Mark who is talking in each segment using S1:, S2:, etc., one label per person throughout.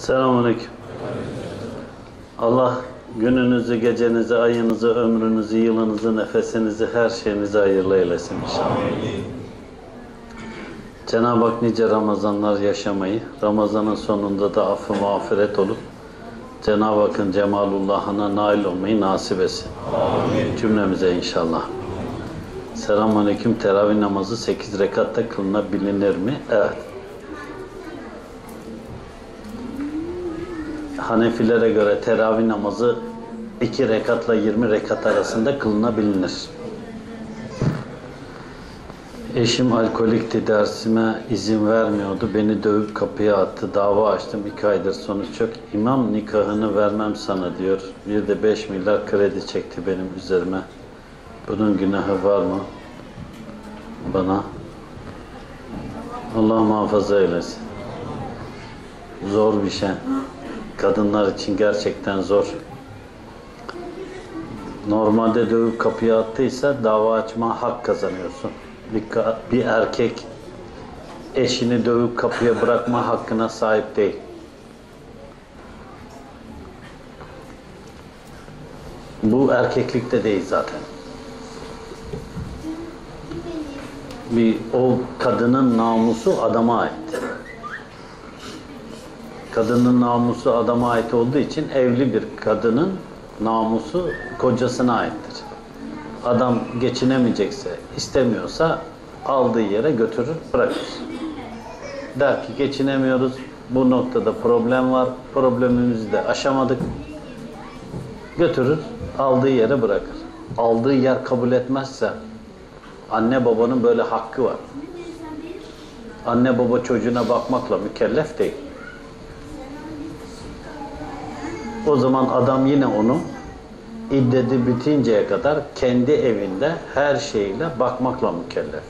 S1: Selamünaleyküm. Allah gününüzü, gecenizi, ayınızı, ömrünüzü, yılınızı, nefesinizi, her şeyinizi hayırlı eylesin inşallah. Cenab-ı Hak nice Ramazanlar yaşamayı, Ramazanın sonunda da affı mağfiret olup Cenab-ı Hakk'ın cemalullahına nail olmayı nasip etsin. Amin. Cümlemize inşallah. Selamünaleyküm. Teravih namazı 8 rekatta kılınabilir mi? Evet. Hanefilere göre teravih namazı 2 rekatla 20 rekat arasında kılınabilir. Eşim alkolikti, dersime izin vermiyordu. Beni dövüp kapıya attı. Dava açtım 2 aydır, sonuç yok. İmam nikahını vermem sana diyor. Bir de 5 milyar kredi çekti benim üzerime. Bunun günahı var mı? Bana. Allah muhafaza eylesin. Zor bir şey. Kadınlar için gerçekten zor. Normalde dövüp kapıya attıysa dava açma hak kazanıyorsun. Bir erkek eşini dövüp kapıya bırakma hakkına sahip değil. Bu erkeklikte değil zaten. O kadının namusu adama ait. Kadının namusu adama ait olduğu için evli bir kadının namusu kocasına aittir. Adam geçinemeyecekse, istemiyorsa aldığı yere götürür, bırakır. Der ki geçinemiyoruz, bu noktada problem var, problemimizi de aşamadık. Götürür, aldığı yere bırakır. Aldığı yer kabul etmezse, anne babanın böyle hakkı var. Anne baba çocuğuna bakmakla mükellef değil. O zaman adam yine onu iddeti bitinceye kadar kendi evinde her şeyle bakmakla mükellef.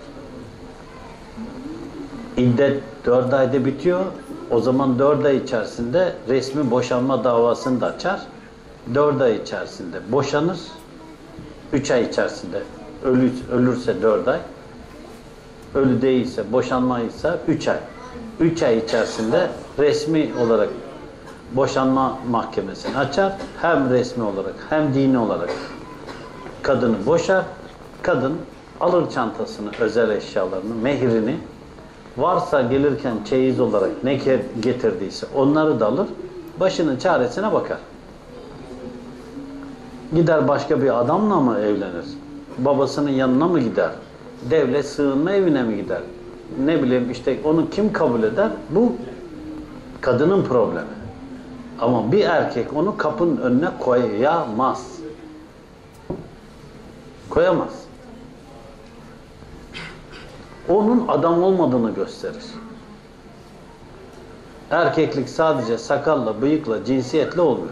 S1: İddet 4 ayda bitiyor. O zaman 4 ay içerisinde resmi boşanma davasını da açar. 4 ay içerisinde boşanır. 3 ay içerisinde ölürse 4 ay. Ölü değilse, boşanmaysa 3 ay. 3 ay içerisinde resmi olarak boşanma mahkemesini açar. Hem resmi olarak hem dini olarak kadını boşar. Kadın alır çantasını, özel eşyalarını, mehrini, varsa gelirken çeyiz olarak ne getirdiyse onları da alır. Başının çaresine bakar. Gider başka bir adamla mı evlenir? Babasının yanına mı gider? Devlet sığınma evine mi gider? Ne bileyim işte, onu kim kabul eder? Bu kadının problemi. Ama bir erkek onu kapının önüne koyamaz. Koyamaz. Onun adam olmadığını gösterir. Erkeklik sadece sakalla, bıyıkla, cinsiyetle olmuyor.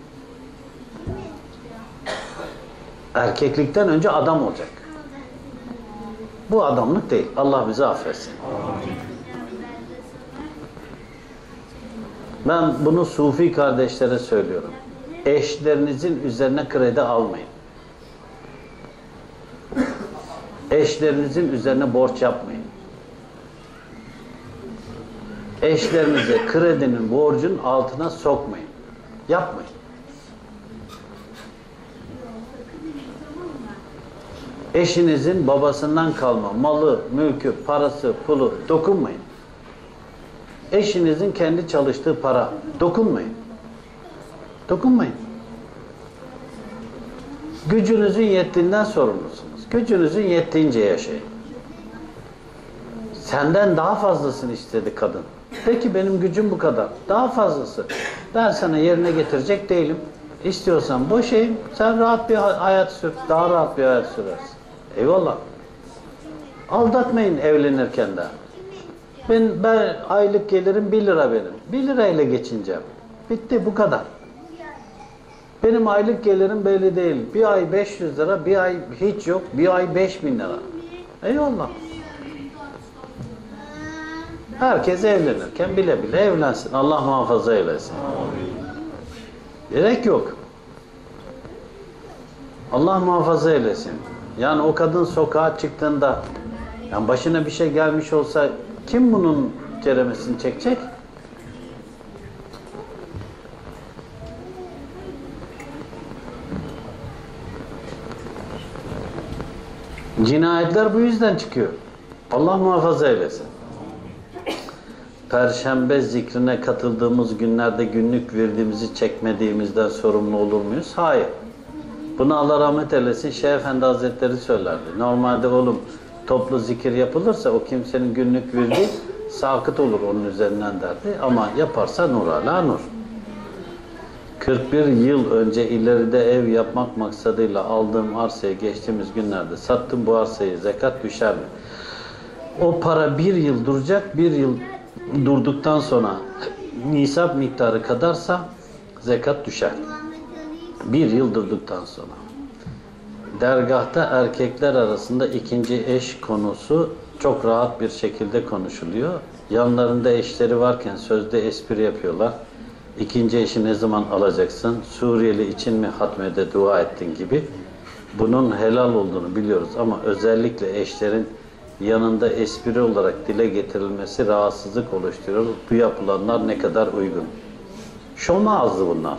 S1: Erkeklikten önce adam olacak. Bu adamlık değil. Allah bizi affetsin. Ben bunu Sufi kardeşlere söylüyorum. Eşlerinizin üzerine kredi almayın. Eşlerinizin üzerine borç yapmayın. Eşlerinize kredinin, borcun altına sokmayın. Yapmayın. Eşinizin babasından kalma malı, mülkü, parası, pulu dokunmayın. Eşinizin kendi çalıştığı para dokunmayın. Dokunmayın. Gücünüzün yettiğinden sorumlusunuz. Gücünüzün yettiğince yaşayın. Senden daha fazlasını istedi kadın. Peki benim gücüm bu kadar. Daha fazlası. Ben sana yerine getirecek değilim. İstiyorsan boşayım. Sen rahat bir hayat sür. Daha rahat bir hayat sürersin. Eyvallah. Aldatmayın evlenirken de. Ben aylık gelirim 1 lira benim. 1 lirayla geçineceğim. Bitti, bu kadar. Benim aylık gelirim belli değil. Bir ay 500 lira, bir ay hiç yok, bir ay 5000 lira. Eyvallah. Herkes evlenirken bile bile evlensin. Allah muhafaza eylesin. Gerek yok. Allah muhafaza eylesin. Yani o kadın sokağa çıktığında, yani başına bir şey gelmiş olsa kim bunun ceremesini çekecek? Cinayetler bu yüzden çıkıyor. Allah muhafaza eylesin. Perşembe zikrine katıldığımız günlerde günlük verdiğimizi çekmediğimizden sorumlu olur muyuz? Hayır. Bunu Allah rahmet eylesin Şeyh Efendi Hazretleri söylerdi. Normalde oğlum toplu zikir yapılırsa o kimsenin günlük verdiği sakıt olur onun üzerinden derdi. Ama yaparsa nur ala nur. 41 yıl önce ileride ev yapmak maksadıyla aldığım arsayı geçtiğimiz günlerde sattım. Bu arsayı zekat düşer mi? O para bir yıl duracak. Bir yıl durduktan sonra nisap miktarı kadarsa zekat düşer. Bir yıl durduktan sonra. Dergahta erkekler arasında ikinci eş konusu çok rahat bir şekilde konuşuluyor. Yanlarında eşleri varken sözde espri yapıyorlar. İkinci eşi ne zaman alacaksın? Suriyeli için mi hatmede dua ettin gibi. Bunun helal olduğunu biliyoruz ama özellikle eşlerin yanında espri olarak dile getirilmesi rahatsızlık oluşturuyor. Bu yapılanlar ne kadar uygun? Şom ağzı bunlar.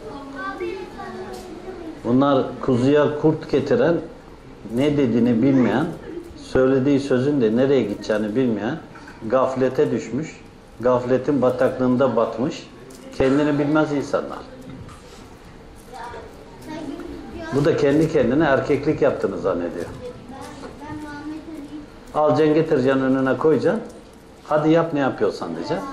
S1: Bunlar kuzuya kurt getiren, ne dediğini bilmeyen, söylediği sözün de nereye gideceğini bilmeyen, gaflete düşmüş, gafletin bataklığında batmış, kendini bilmez insanlar. Bu da kendi kendine erkeklik yaptığını zannediyor. Alacaksın, getireceksin, önüne koyacaksın. Hadi yap ne yapıyorsan diyeceksin.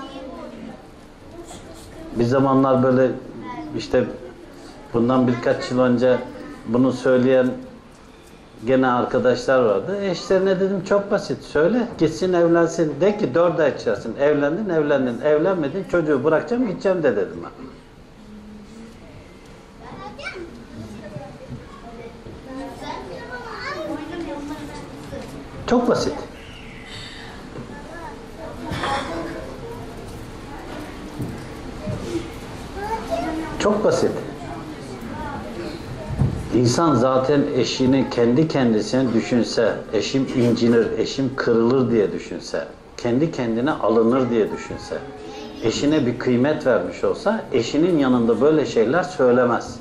S1: Bir zamanlar böyle işte bundan birkaç yıl önce bunu söyleyen gene arkadaşlar vardı. Eşlerine dedim çok basit. Söyle gitsin evlensin. De ki 4 ay içersin. Evlendin, evlenmedin. Çocuğu bırakacağım gideceğim de dedim ben. Çok basit. Çok basit. İnsan zaten eşini kendi kendisine düşünse, eşim incinir, eşim kırılır diye düşünse, kendi kendine alınır diye düşünse, eşine bir kıymet vermiş olsa, eşinin yanında böyle şeyler söylemez.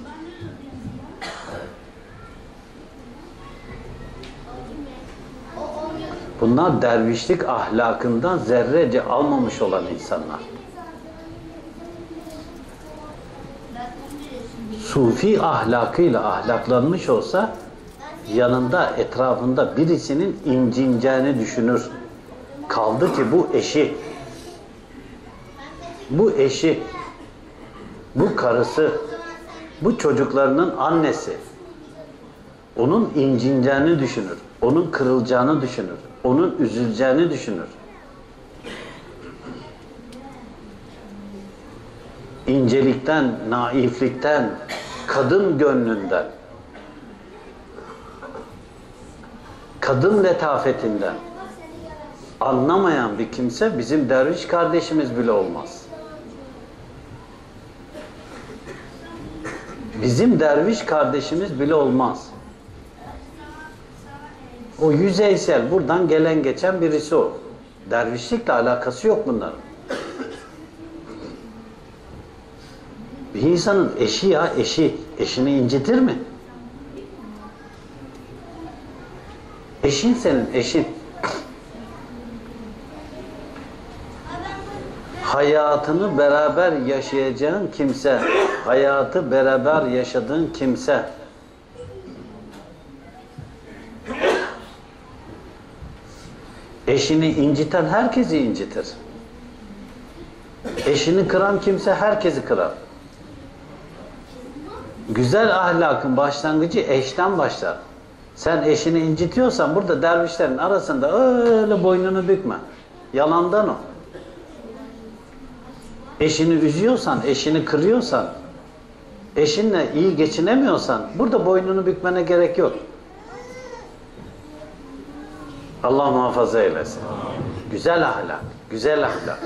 S1: Bunlar dervişlik ahlakından zerrece almamış olan insanlar. Sufi ahlakıyla ahlaklanmış olsa yanında, etrafında birisinin incineceğini düşünür. Kaldı ki bu eşi, bu karısı, bu çocuklarının annesi, onun incineceğini düşünür, onun kırılacağını düşünür, onun üzüleceğini düşünür. İncelikten, naiflikten, kadın gönlünden, kadın letafetinden anlamayan bir kimse bizim derviş kardeşimiz bile olmaz. Bizim derviş kardeşimiz bile olmaz. O yüzeysel, buradan gelen geçen birisi o. Dervişlikle alakası yok bunların. Bir insanın eşi ya, eşini incitir mi? Eşin senin, eşin. Hayatını beraber yaşayacağın kimse, hayatı beraber yaşadığın kimse. Eşini inciten herkesi incitir. Eşini kıran kimse herkesi kırar. Güzel ahlakın başlangıcı eşten başlar. Sen eşini incitiyorsan burada dervişlerin arasında öyle boynunu bükme. Yalandan o. Eşini üzüyorsan, eşini kırıyorsan, eşinle iyi geçinemiyorsan burada boynunu bükmene gerek yok. Allah muhafaza eylesin. Güzel ahlak, güzel ahlak.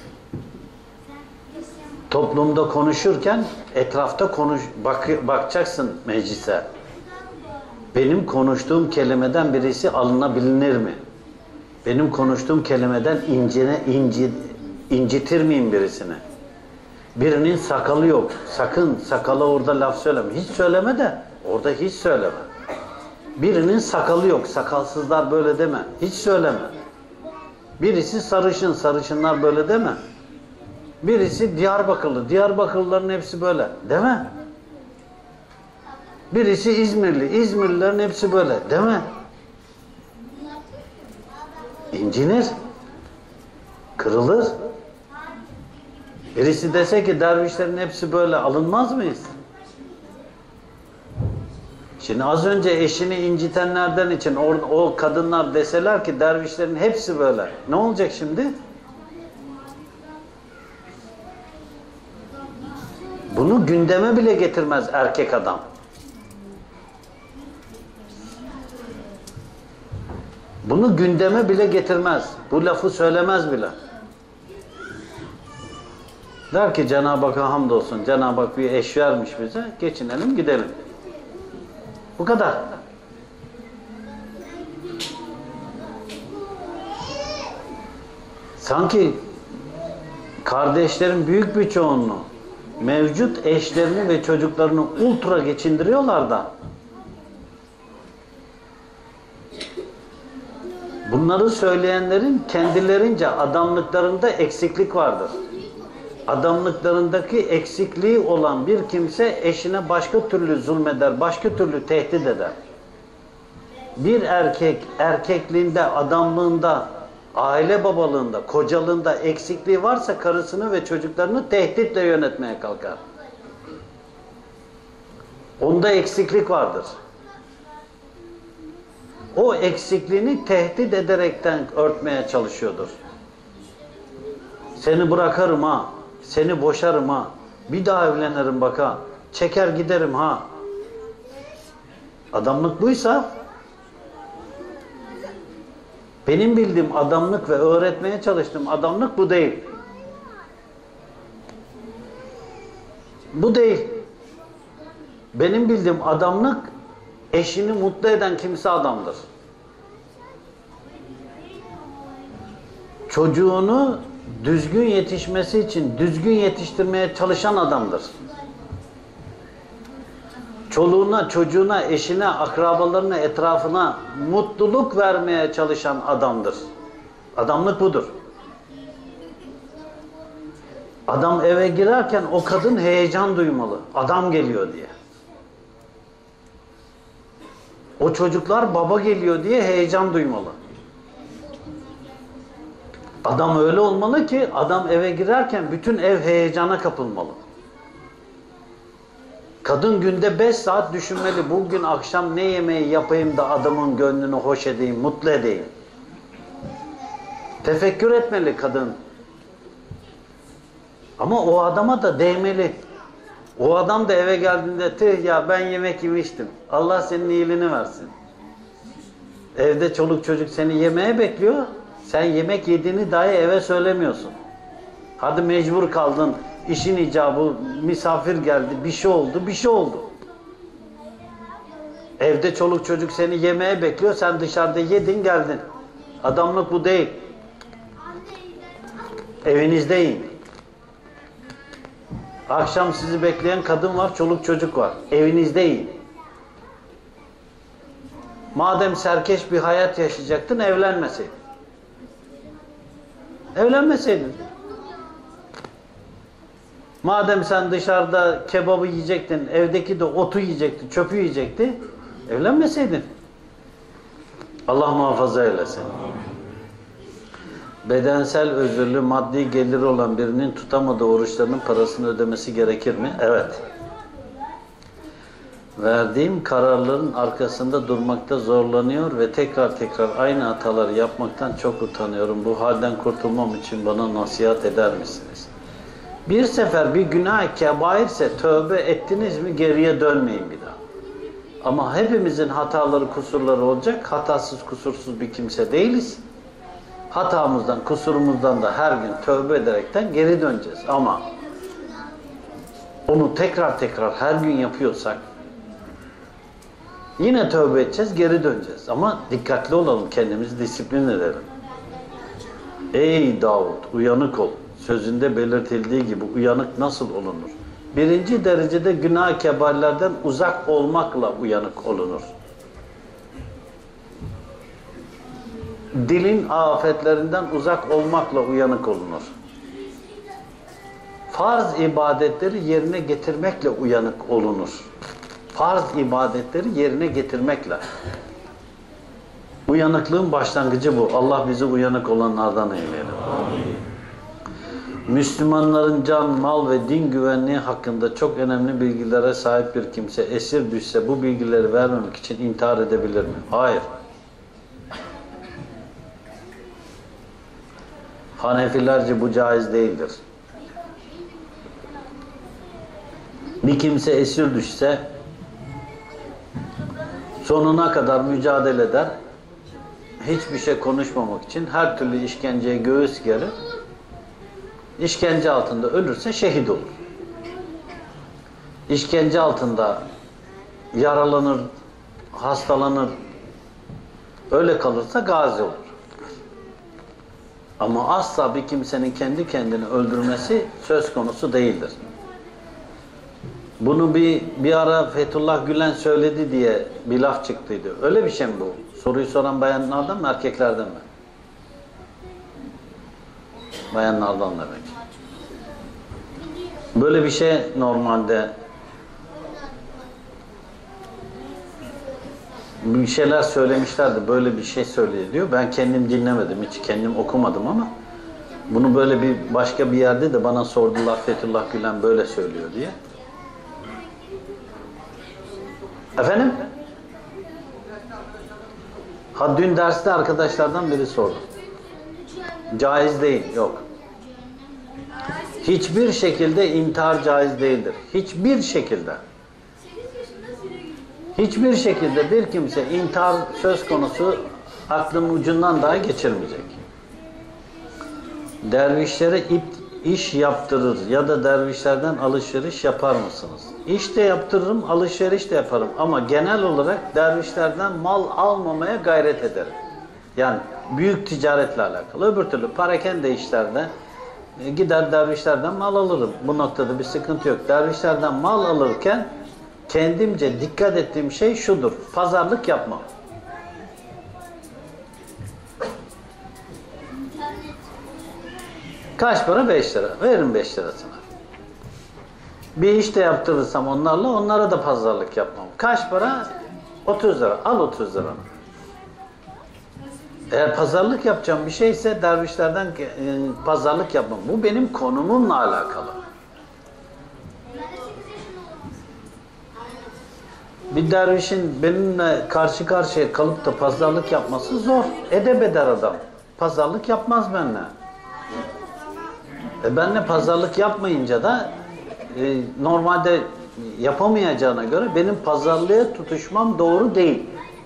S1: Toplumda konuşurken etrafta bakacaksın meclise. Benim konuştuğum kelimeden birisi alınabilir mi? Benim konuştuğum kelimeden incitir miyim birisini? Birinin sakalı yok. Sakın sakala orada laf söyleme. Hiç söyleme de orada hiç söyleme. Birinin sakalı yok. Sakalsızlar böyle deme. Hiç söyleme. Birisi sarışın. Sarışınlar böyle deme. Birisi Diyarbakırlı. Diyarbakırlıların hepsi böyle. Deme. Birisi İzmirli. İzmirlilerin hepsi böyle. Deme. İncinir. Kırılır. Birisi dese ki dervişlerin hepsi böyle, alınmaz mıyız? Şimdi az önce eşini incitenlerden için o kadınlar deseler ki dervişlerin hepsi böyle. Ne olacak şimdi? Bunu gündeme bile getirmez erkek adam. Bunu gündeme bile getirmez. Bu lafı söylemez bile. Der ki Cenab-ı Hakk'a hamdolsun. Cenab-ı Hak bir eş vermiş bize. Geçinelim gidelim. Bu kadar. Sanki kardeşlerin büyük bir çoğunluğu mevcut eşlerini ve çocuklarını ultra geçindiriyorlar da bunları söyleyenlerin kendilerince adamlıklarında eksiklik vardır. Adamlıklarındaki eksikliği olan bir kimse eşine başka türlü zulmeder, başka türlü tehdit eder. Bir erkek erkekliğinde, adamlığında, aile babalığında, kocalığında eksikliği varsa karısını ve çocuklarını tehditle yönetmeye kalkar. Onda eksiklik vardır. O eksikliğini tehdit ederekten örtmeye çalışıyordur. Seni bırakırım ha, seni boşarım ha, bir daha evlenirim bak ha, çeker giderim ha. Adamlık buysa, benim bildiğim adamlık ve öğretmeye çalıştığım adamlık bu değil. Bu değil. Benim bildiğim adamlık, eşini mutlu eden kimse adamdır. Çocuğunu düzgün yetişmesi için düzgün yetiştirmeye çalışan adamdır. Çoluğuna, çocuğuna, eşine, akrabalarına, etrafına mutluluk vermeye çalışan adamdır. Adamlık budur. Adam eve girerken o kadın heyecan duymalı. Adam geliyor diye. O çocuklar baba geliyor diye heyecan duymalı. Adam öyle olmalı ki adam eve girerken bütün ev heyecana kapılmalı. Kadın günde 5 saat düşünmeli. Bugün akşam ne yemeği yapayım da adamın gönlünü hoş edeyim, mutlu edeyim. Tefekkür etmeli kadın. Ama o adama da değmeli. O adam da eve geldiğinde tüh ya ben yemek yemiştim. Allah senin iyiliğini versin. Evde çoluk çocuk seni yemeğe bekliyor. Sen yemek yediğini dahi eve söylemiyorsun. Hadi mecbur kaldın. İşin icabı, misafir geldi, bir şey oldu, bir şey oldu. Evde çoluk çocuk seni yemeğe bekliyor, sen dışarıda yedin geldin. Adamlık bu değil. Evinizde yiyin. Akşam sizi bekleyen kadın var, çoluk çocuk var. Evinizde yiyin. Madem serkeş bir hayat yaşayacaktın, evlenmeseydin. Evlenmeseydin. Madem sen dışarıda kebabı yiyecektin, evdeki de otu yiyecekti, çöpü yiyecekti, evlenmeseydin. Allah muhafaza eylesin. Bedensel özürlü, maddi geliri olan birinin tutamadığı oruçlarının parasını ödemesi gerekir mi? Evet. Verdiğim kararların arkasında durmakta zorlanıyor ve tekrar tekrar aynı hataları yapmaktan çok utanıyorum. Bu halden kurtulmam için bana nasihat eder misiniz? Bir sefer bir günah kebairse tövbe ettiniz mi geriye dönmeyin bir daha. Ama hepimizin hataları, kusurları olacak. Hatasız, kusursuz bir kimse değiliz. Hatamızdan, kusurumuzdan da her gün tövbe ederekten geri döneceğiz. Ama onu tekrar tekrar her gün yapıyorsak yine tövbe edeceğiz, geri döneceğiz. Ama dikkatli olalım, kendimizi disiplin edelim. Ey Davud, uyanık ol. Sözünde belirtildiği gibi uyanık nasıl olunur? Birinci derecede günah kebairlerden uzak olmakla uyanık olunur. Dilin afetlerinden uzak olmakla uyanık olunur. Farz ibadetleri yerine getirmekle uyanık olunur. Farz ibadetleri yerine getirmekle. Uyanıklığın başlangıcı bu. Allah bizi uyanık olanlardan eyleyelim. Müslümanların can, mal ve din güvenliği hakkında çok önemli bilgilere sahip bir kimse esir düşse bu bilgileri vermemek için intihar edebilir mi? Hayır. Hanefilerce bu caiz değildir. Bir kimse esir düşse sonuna kadar mücadele eder. Hiçbir şey konuşmamak için her türlü işkenceye göğüs gerir. İşkence altında ölürse şehit olur. İşkence altında yaralanır, hastalanır, öyle kalırsa gazi olur. Ama asla bir kimsenin kendi kendini öldürmesi söz konusu değildir. Bunu bir ara Fethullah Gülen söyledi diye bir laf çıktıydı. Öyle bir şey mi bu? Soruyu soran bayanlardan mı, erkeklerden mi? Bayanlardan demek. Böyle bir şey normalde bir şeyler söylemişlerdi. Böyle bir şey söyledi diyor. Ben kendim dinlemedim. Hiç kendim okumadım ama bunu böyle bir başka bir yerde de bana sordular. Fethullah Gülen böyle söylüyor diye. Efendim? Ha dün derste arkadaşlardan biri sordu. Caiz değil. Yok. Hiçbir şekilde intihar caiz değildir. Hiçbir şekilde. Hiçbir şekilde bir kimse intihar söz konusu aklının ucundan daha geçirmeyecek. Dervişlere iş yaptırır ya da dervişlerden alışveriş yapar mısınız? İş de yaptırırım, alışveriş de yaparım ama genel olarak dervişlerden mal almamaya gayret ederim. Yani büyük ticaretle alakalı. Öbür türlü parakende işlerde gider dervişlerden mal alırım. Bu noktada bir sıkıntı yok. Dervişlerden mal alırken kendimce dikkat ettiğim şey şudur. Pazarlık yapmam. Kaç para? 5 lira. Verin 5 lirasına. Bir iş de yaptırırsam onlarla, onlara da pazarlık yapmam. Kaç para? 30 lira. Al 30 lira. Eğer pazarlık yapacağım bir şeyse dervişlerden pazarlık yapmam. Bu benim konumumla alakalı. Bir dervişin benimle karşı karşıya kalıp da pazarlık yapması zor. Edebeder adam. Pazarlık yapmaz benimle. Benimle pazarlık yapmayınca da normalde yapamayacağına göre benim pazarlığa tutuşmam doğru değil.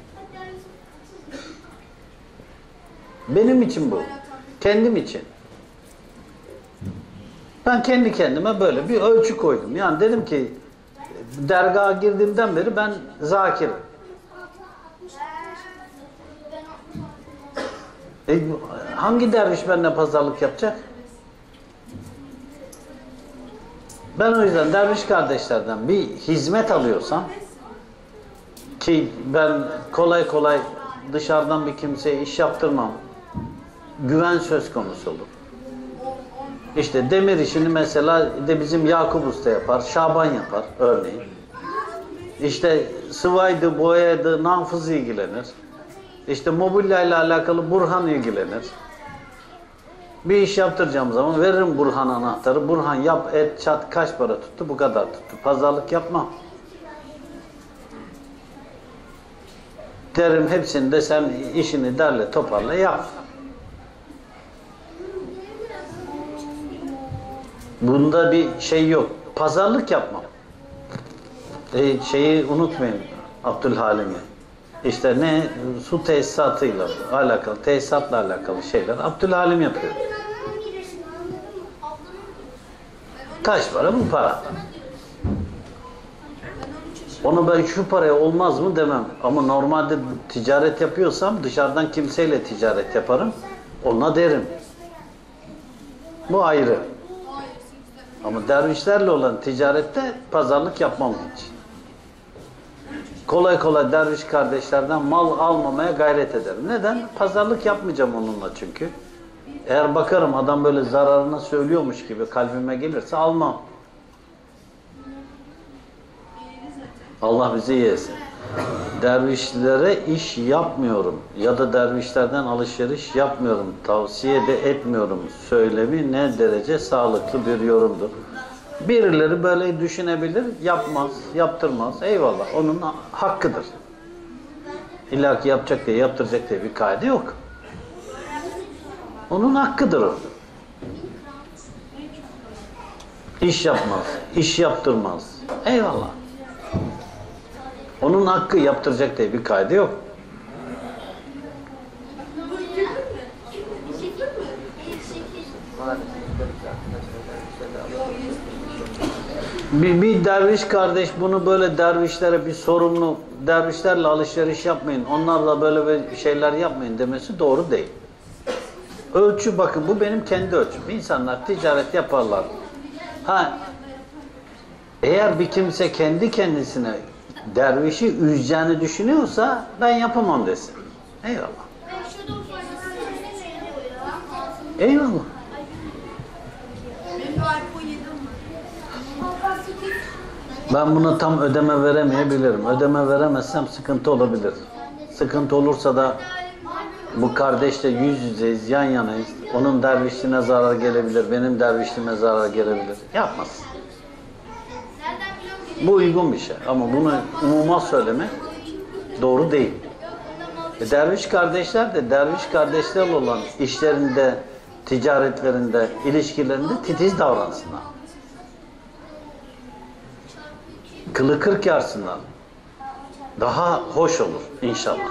S1: Benim için bu. Kendim için. Ben kendi kendime böyle bir ölçü koydum. Yani dedim ki dergaha girdiğimden beri ben zakirim. Hangi derviş benimle pazarlık yapacak? Ben o yüzden derviş kardeşlerden bir hizmet alıyorsam ki ben kolay kolay dışarıdan bir kimseye iş yaptırmam. Güven söz konusu olur. İşte demir işini mesela de bizim Yakup Usta yapar, Şaban yapar örneğin. İşte sıvaydı, boyaydı, nafız ilgilenir. İşte mobilya ile alakalı Burhan ilgilenir. Bir iş yaptıracağım zaman veririm Burhan anahtarı. Burhan yap, et, çat, kaç para tuttu? Bu kadar tuttu. Pazarlık yapmam. Derim hepsini de sen işini derle, toparla, yap. Bunda bir şey yok. Pazarlık yapmam. Şeyi unutmayın Abdülhalim'i. İşte ne? Su tesisatıyla alakalı, tesisatla alakalı şeyler Abdülhalim yapıyor. Kaç para? Bu para. Onu ben şu paraya olmaz mı demem. Ama normalde ticaret yapıyorsam dışarıdan kimseyle ticaret yaparım. Ona derim. Bu ayrı. Ama dervişlerle olan ticarette pazarlık yapmam hiç. kolay kolay derviş kardeşlerden mal almamaya gayret ederim. Neden? Pazarlık yapmayacağım onunla çünkü. Eğer bakarım adam böyle zararına söylüyormuş gibi kalbime gelirse almam. Allah bizi yesin. Dervişlere iş yapmıyorum ya da dervişlerden alışveriş yapmıyorum, tavsiye de etmiyorum söylemi ne derece sağlıklı bir yorumdur. Birileri böyle düşünebilir, yapmaz, yaptırmaz. Eyvallah, onun hakkıdır. İlla ki yapacak diye, yaptıracak diye bir kaide yok. Onun hakkıdır o. İş yapmaz, iş yaptırmaz. Eyvallah. Onun hakkı, yaptıracak diye bir kaide yok. Bir derviş kardeş bunu böyle dervişlere bir sorumlu, dervişlerle alışveriş yapmayın, onlarla böyle bir şeyler yapmayın demesi doğru değil. Ölçü, bakın bu benim kendi ölçüm. İnsanlar ticaret yaparlar. Eğer bir kimse kendi kendisine dervişi üzeceğini düşünüyorsa ben yapamam desin. Eyvallah. Eyvallah. Ben buna tam ödeme veremeyebilirim. Ödeme veremezsem sıkıntı olabilir. Sıkıntı olursa da bu kardeşle yüz yüzeyiz, yan yanayız. Onun dervişliğine zarar gelebilir, benim dervişliğime zarar gelebilir. Yapmaz. Bu uygun bir şey ama bunu umuma söyleme doğru değil. Derviş kardeşler de derviş kardeşlerle olan işlerinde, ticaretlerinde, ilişkilerinde titiz davransınlar. Kılı kırk yarsınlar. Daha hoş olur inşallah.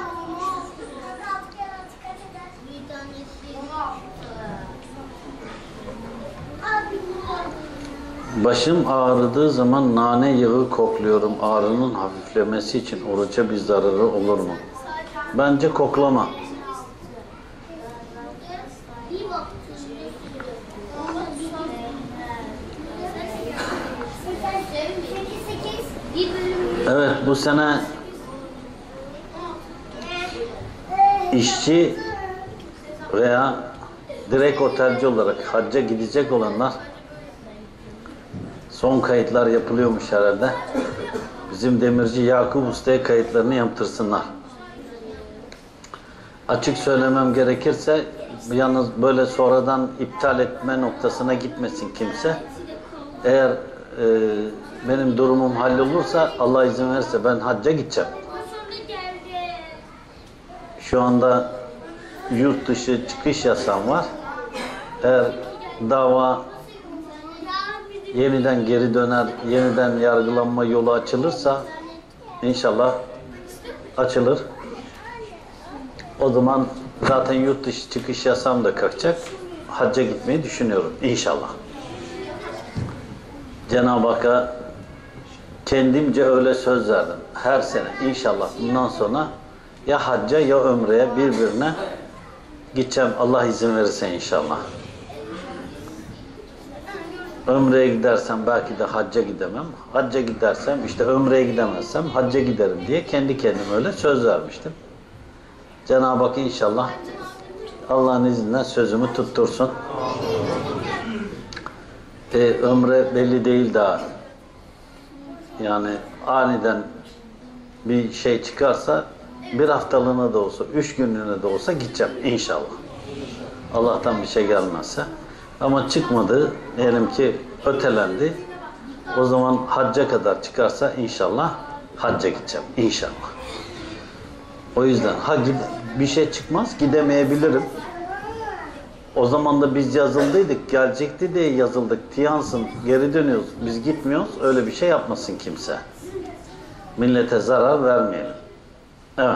S1: Başım ağrıdığı zaman nane yağı kokluyorum. Ağrının hafiflemesi için oruca bir zararı olur mu? Bence koklama. Evet, bu sene işçi veya direkt otelci olarak hacca gidecek olanlar son kayıtlar yapılıyormuş herhalde. Bizim demirci Yakup Usta'ya kayıtlarını yaptırsınlar. Açık söylemem gerekirse yalnız böyle sonradan iptal etme noktasına gitmesin kimse. Eğer benim durumum hallolursa, Allah izin verirse ben hacca gideceğim. Şu anda yurt dışı çıkış yasam var. Eğer dava yeniden geri döner, yeniden yargılanma yolu açılırsa inşallah açılır. O zaman zaten yurt dışı çıkış yasam da kalkacak. Hacca gitmeyi düşünüyorum inşallah. Cenab-ı Hakk'a kendimce öyle söz verdim. Her sene inşallah bundan sonra ya hacca ya ömreye birbirine gideceğim. Allah izin verirse inşallah. Ömreye gidersem belki de hacca gidemem. Hacca gidersem işte ömreye gidemezsem hacca giderim diye kendi kendime öyle söz vermiştim. Cenab-ı Hak inşallah Allah'ın izniyle sözümü tuttursun. Ömre belli değil daha. Yani aniden bir şey çıkarsa bir haftalığına da olsa, 3 günlüğüne de olsa gideceğim inşallah. Allah'tan bir şey gelmezse. Ama çıkmadı, diyelim ki ötelendi. O zaman hacca kadar çıkarsa inşallah hacca gideceğim inşallah. O yüzden bir şey çıkmaz, gidemeyebilirim. O zaman da biz yazıldıydık, gelecekti diye yazıldık. Tiyansın, geri dönüyoruz, biz gitmiyoruz. Öyle bir şey yapmasın kimse. Millete zarar vermeyelim. Evet.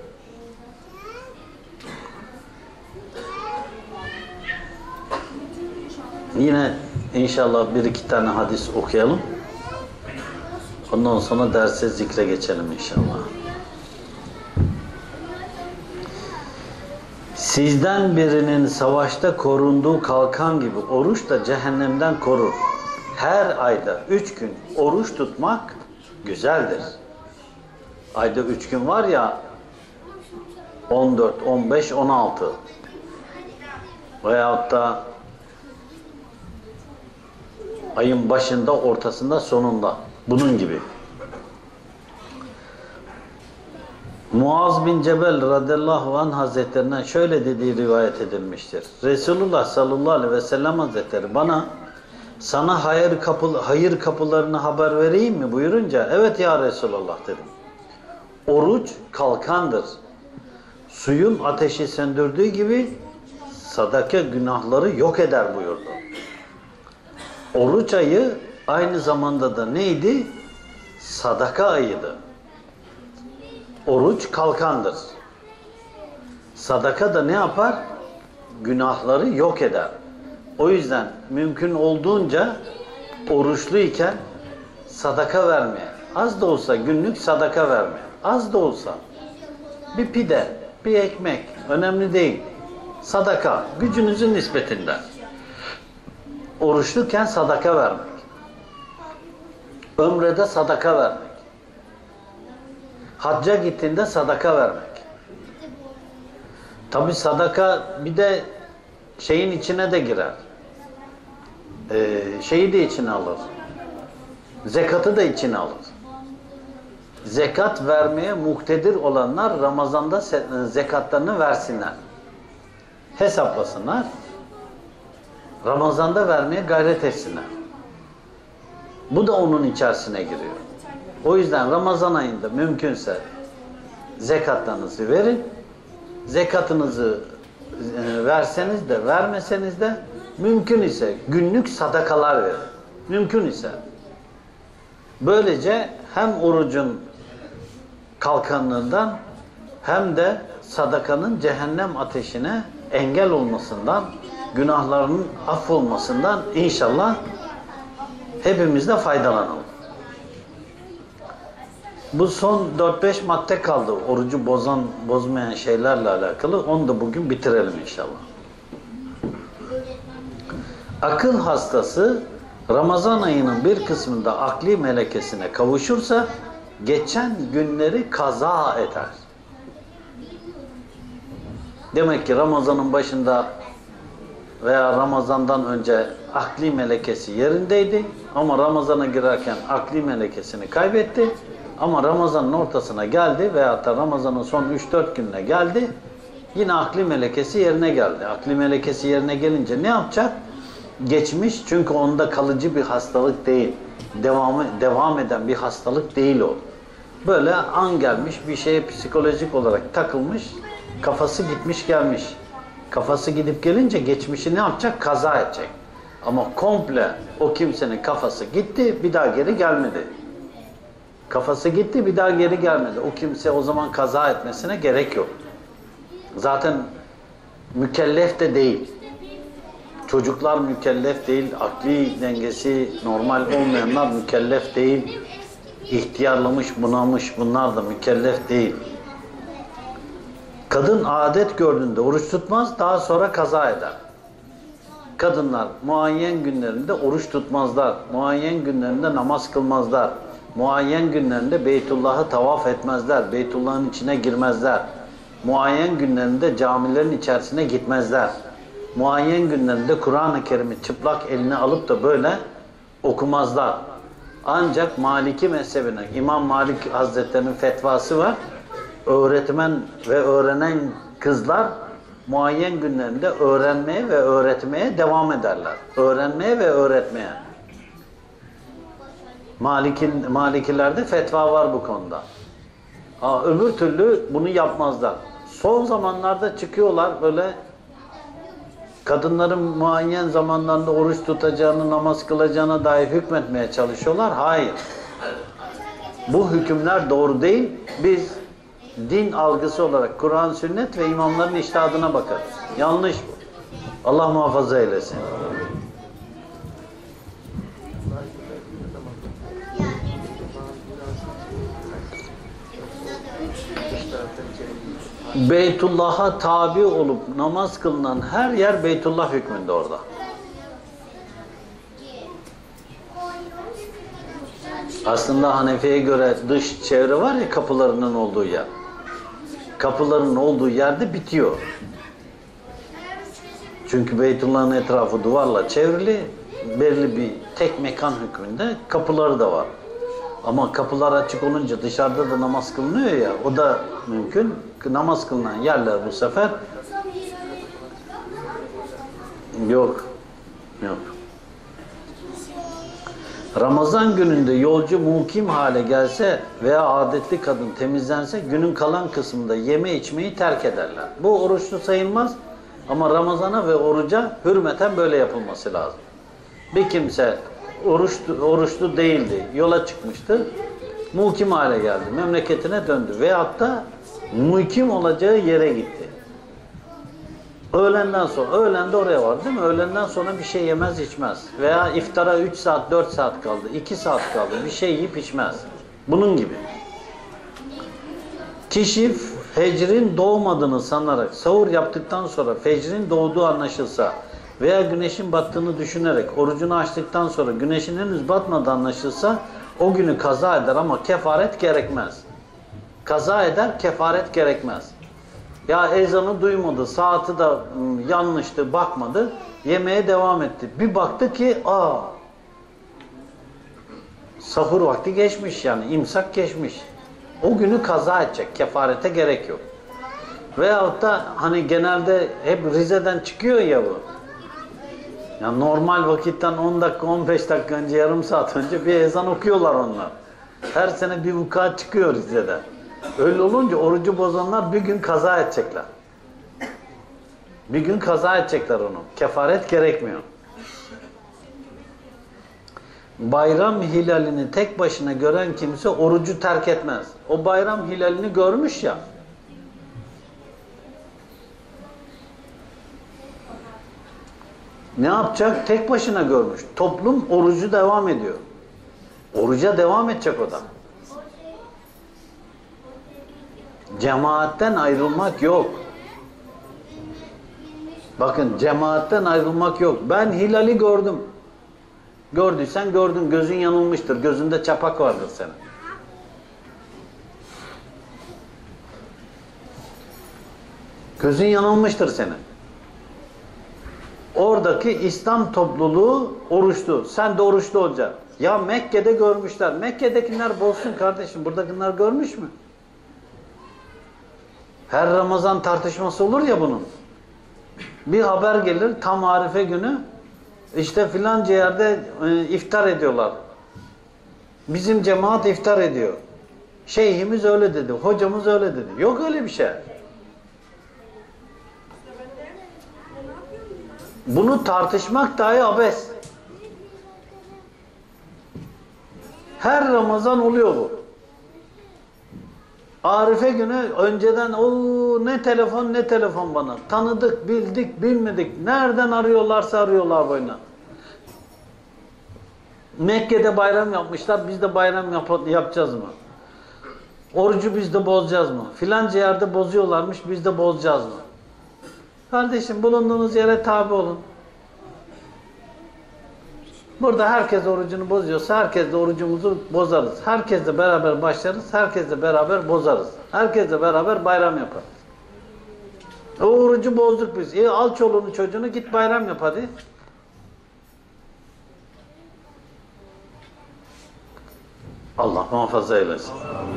S1: Yine inşallah 1-2 tane hadis okuyalım. Ondan sonra derse zikre geçelim inşallah. Sizden birinin savaşta korunduğu kalkan gibi oruç da cehennemden korur. Her ayda 3 gün oruç tutmak güzeldir. Ayda 3 gün var ya, 14, 15, 16 veyahut da ayın başında, ortasında, sonunda. Bunun gibi. Muaz bin Cebel radıyallahu anh hazretlerinden şöyle dediği rivayet edilmiştir. Resulullah sallallahu aleyhi ve sellem hazretleri bana sana hayır kapılarını haber vereyim mi buyurunca evet ya Resulullah dedim. Oruç kalkandır. Suyun ateşi söndürdüğü gibi sadaka günahları yok eder buyurdu. Oruç ayı aynı zamanda da neydi? Sadaka ayıydı. Oruç kalkandır. Sadaka da ne yapar? Günahları yok eder. O yüzden mümkün olduğunca oruçluyken sadaka vermeye, az da olsa günlük sadaka vermeye, az da olsa bir pide, bir ekmek, önemli değil. Sadaka, gücünüzün nispetinde. Oruçluyken sadaka vermek. Ömrede sadaka vermek. Hacca gittiğinde sadaka vermek. Tabi sadaka bir de şeyin içine de girer. Şeyi de içine alır. Zekatı da içine alır. Zekat vermeye muktedir olanlar Ramazan'da zekatlarını versinler. Hesaplasınlar. Ramazan'da vermeye gayret etsinler. Bu da onun içerisine giriyor. O yüzden Ramazan ayında mümkünse zekatlarınızı verin. Zekatınızı verseniz de vermeseniz de mümkün ise günlük sadakalar verin. Mümkün ise. Böylece hem orucun kalkanlığından hem de sadakanın cehennem ateşine engel olmasından, günahlarının affolmasından inşallah hepimiz de faydalanalım. Bu son 4-5 madde kaldı orucu bozmayan şeylerle alakalı. Onu da bugün bitirelim inşallah. Akıl hastası Ramazan ayının bir kısmında akli melekesine kavuşursa geçen günleri kaza eder. Demek ki Ramazan'ın başında veya Ramazan'dan önce akli melekesi yerindeydi ama Ramazan'a girerken akli melekesini kaybetti. Ama Ramazan'ın ortasına geldi veyahut da Ramazan'ın son 3-4 gününe geldi. Yine akli melekesi yerine geldi. Akli melekesi yerine gelince ne yapacak? Geçmiş, çünkü onda kalıcı bir hastalık değil. Devam eden bir hastalık değil o. Böyle an gelmiş bir şeye psikolojik olarak takılmış, kafası gitmiş gelmiş. Kafası gidip gelince geçmişi ne yapacak? Kaza edecek. Ama komple o kimsenin kafası gitti, bir daha geri gelmedi. Kafası gitti, bir daha geri gelmedi. O kimse o zaman kaza etmesine gerek yok. Zaten mükellef de değil. Çocuklar mükellef değil, akli dengesi normal olmayanlar mükellef değil. İhtiyarlamış, bunamış bunlar da mükellef değil. Kadın adet gördüğünde oruç tutmaz, daha sonra kaza eder. Kadınlar muayyen günlerinde oruç tutmazlar, muayyen günlerinde namaz kılmazlar, muayyen günlerinde Beytullah'ı tavaf etmezler, Beytullah'ın içine girmezler, muayyen günlerinde camilerin içerisine gitmezler, muayyen günlerinde Kur'an-ı Kerim'i çıplak eline alıp da böyle okumazlar. Ancak Maliki mezhebine, İmam Malik Hazretleri'nin fetvası var, öğretmen ve öğrenen kızlar muayyen günlerinde öğrenmeye ve öğretmeye devam ederler. Öğrenmeye ve öğretmeye. Malikilerde fetva var bu konuda. Öbür türlü bunu yapmazlar. Son zamanlarda çıkıyorlar böyle kadınların muayyen zamanlarında oruç tutacağını, namaz kılacağına dair hükmetmeye çalışıyorlar. Hayır. Bu hükümler doğru değil. Biz din algısı olarak Kur'an, sünnet ve imamların içtihadına bakarız. Yanlış bu. Allah muhafaza eylesin. Beytullah'a tabi olup namaz kılınan her yer Beytullah hükmünde orada. Aslında Hanefi'ye göre dış çevre var ya, kapılarının olduğu yer. Kapıların olduğu yerde bitiyor. Çünkü Beytullah'ın etrafı duvarla çevrili, belli bir tek mekan hükmünde kapıları da var. Ama kapılar açık olunca dışarıda da namaz kılınıyor ya, o da mümkün. Namaz kılınan yerler bu sefer yok. Ramazan gününde yolcu mukim hale gelse veya adetli kadın temizlense günün kalan kısmında yeme içmeyi terk ederler. Bu oruçlu sayılmaz ama Ramazan'a ve oruca hürmeten böyle yapılması lazım. Bir kimse oruçlu değildi, yola çıkmıştı, mukim hale geldi, memleketine döndü veyahut da mukim olacağı yere gitti. Öğlenden sonra, öğlende oraya var değil mi? Öğlenden sonra bir şey yemez içmez. Veya iftara 3 saat, 4 saat kaldı, 2 saat kaldı, bir şey yiyip içmez. Bunun gibi. Kişi fecrin doğmadığını sanarak sahur yaptıktan sonra fecrin doğduğu anlaşılsa veya güneşin battığını düşünerek orucunu açtıktan sonra güneşin henüz batmadığı anlaşılsa o günü kaza eder ama kefaret gerekmez. Kaza eder, kefaret gerekmez. Ya ezanı duymadı, saati de yanlıştı, bakmadı, yemeğe devam etti. Bir baktı ki, sahur vakti geçmiş, yani imsak geçmiş. O günü kaza edecek, kefarete gerek yok. Veyahut da hani genelde hep Rize'den çıkıyor ya bu. Yani normal vakitten 10 dakika, 15 dakika önce, yarım saat önce bir ezan okuyorlar onlar. Her sene bir vukuat çıkıyor Rize'de. Öyle olunca orucu bozanlar bir gün kaza edecekler. Bir gün kaza edecekler onu. Kefaret gerekmiyor. Bayram hilalini tek başına gören kimse orucu terk etmez. O bayram hilalini görmüş ya. Ne yapacak? Tek başına görmüş. Toplum orucu devam ediyor. Oruca devam edecek o da. Cemaatten ayrılmak yok. Bakın, cemaatten ayrılmak yok. Ben hilali gördüm. Gördüysen gördün. Gözün yanılmıştır. Gözünde çapak vardır senin. Gözün yanılmıştır senin. Oradaki İslam topluluğu oruçlu. Sen de oruçlu olacaksın. Ya Mekke'de görmüşler. Mekke'dekiler bozsun kardeşim. Buradakiler görmüş mü? Her Ramazan tartışması olur ya bunun. Bir haber gelir tam Arife günü, işte filanca yerde iftar ediyorlar. Bizim cemaat iftar ediyor. Şeyhimiz öyle dedi, hocamız öyle dedi. Yok öyle bir şey. Bunu tartışmak dahi abes. Her Ramazan oluyor bu. Arife günü önceden ne telefon bana. Tanıdık, bildik, bilmedik. Nereden arıyorlarsa arıyorlar boyuna. Mekke'de bayram yapmışlar. Biz de bayram yapacağız mı? Orucu biz de bozacağız mı? Filanca yerde bozuyorlarmış. Biz de bozacağız mı? Kardeşim, bulunduğunuz yere tabi olun. Burada herkes orucunu bozuyorsa herkes de orucumuzu bozarız. Herkesle beraber başlarız, herkesle beraber bozarız. Herkesle beraber bayram yaparız. O orucu bozduk biz. Al çoluğunu çocuğunu, git bayram yap hadi. Allah muhafaza eylesin.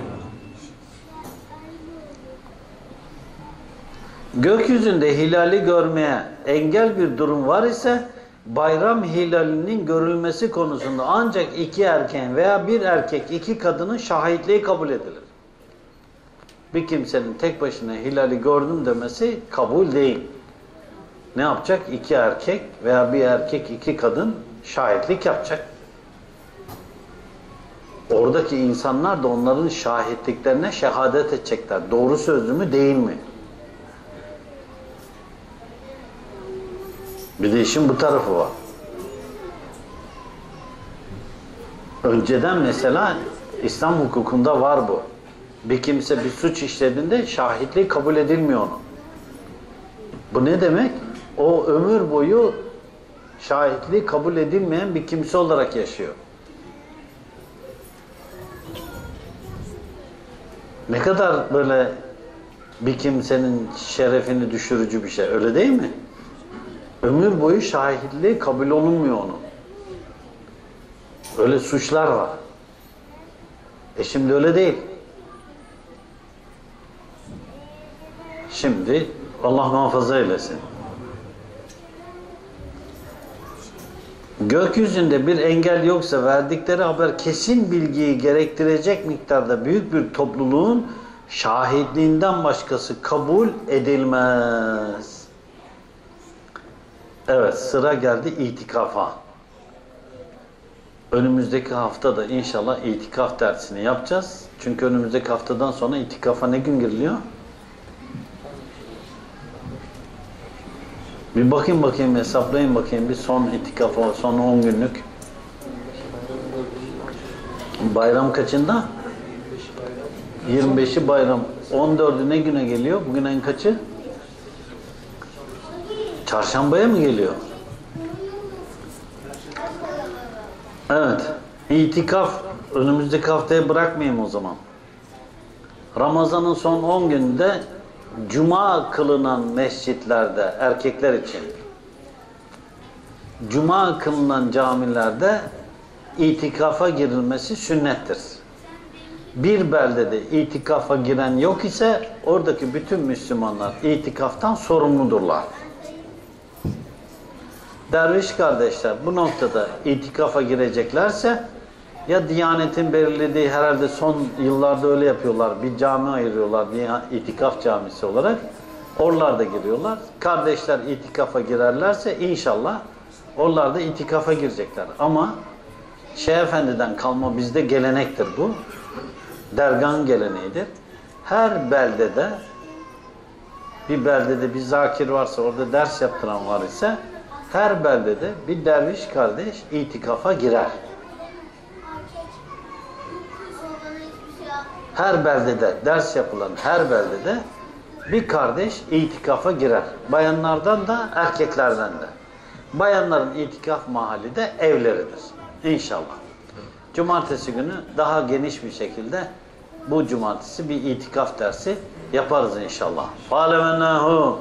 S1: Gökyüzünde hilali görmeye engel bir durum var ise bayram hilalinin görülmesi konusunda ancak 2 erkeğin veya 1 erkek 2 kadının şahitliği kabul edilir. Bir kimsenin tek başına hilali gördüm demesi kabul değil. Ne yapacak? 2 erkek veya 1 erkek 2 kadın şahitlik yapacak. Oradaki insanlar da onların şahitliklerine şehadet edecekler. Doğru sözlü mü değil mi? Bir de işin bu tarafı var. Önceden mesela İslam hukukunda var bu. Bir kimse bir suç işlediğinde şahitliği kabul edilmiyor onun. Bu ne demek? O ömür boyu şahitliği kabul edilmeyen bir kimse olarak yaşıyor. Ne kadar böyle bir kimsenin şerefini düşürücü bir şey, öyle değil mi? Ömür boyu şahitliği kabul olunmuyor onun. Öyle suçlar var. Şimdi öyle değil. Şimdi Allah muhafaza eylesin. Gökyüzünde bir engel yoksa verdikleri haber kesin bilgiyi gerektirecek miktarda büyük bir topluluğun şahitliğinden başkası kabul edilmez. Evet, sıra geldi itikafa. Önümüzdeki hafta da inşallah itikaf dersini yapacağız. Çünkü önümüzdeki haftadan sonra itikafa ne gün giriliyor? Bir bakayım hesaplayın bakayım bir son itikafa, son 10 günlük. Bayram kaçında? 25'i bayram. 14'ü ne güne geliyor? Bugün en kaçı? Çarşambaya mı geliyor? Evet. İtikaf önümüzdeki haftaya bırakmayayım o zaman. Ramazan'ın son 10 günde Cuma kılınan mescitlerde erkekler için, Cuma kılınan camilerde itikafa girilmesi sünnettir. Bir beldede itikafa giren yok ise oradaki bütün Müslümanlar itikaftan sorumludurlar. Derviş kardeşler bu noktada itikafa gireceklerse ya Diyanet'in belirlediği, herhalde son yıllarda öyle yapıyorlar, bir cami ayırıyorlar itikaf camisi olarak, oralarda giriyorlar. Kardeşler itikafa girerlerse inşallah onlar da itikafa girecekler. Ama Şeyh Efendi'den kalma bizde gelenektir bu. Dergahın geleneğidir. Her beldede, bir beldede bir zakir varsa, orada ders yaptıran var ise, her beldede bir derviş kardeş itikafa girer. Her beldede, ders yapılan her beldede bir kardeş itikafa girer. Bayanlardan da, erkeklerden de. Bayanların itikaf mahalli de evleridir. İnşallah. Cumartesi günü daha geniş bir şekilde bu cumartesi bir itikaf dersi yaparız inşallah. Fâlemennahu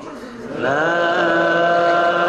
S1: la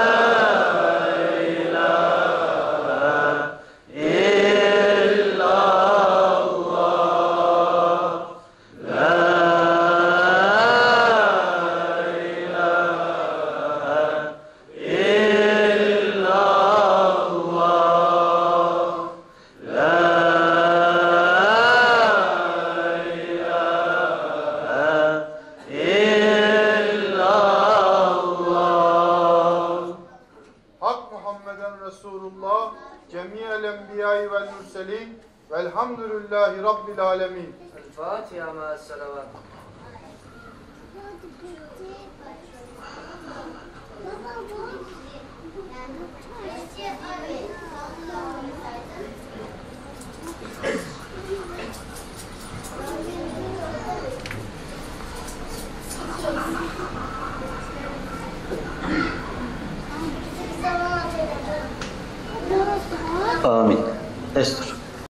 S2: Velhamdülillahi Rabbil alemin.
S3: El-Fatiha ma'as-salavat.
S1: Amin.